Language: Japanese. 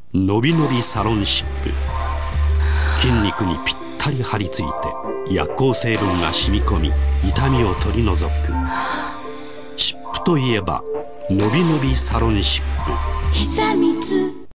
のびのびサロン湿布。筋肉にぴったり張り付いて薬効成分が染み込み、痛みを取り除く。湿布といえばのびのびサロン湿布。 久光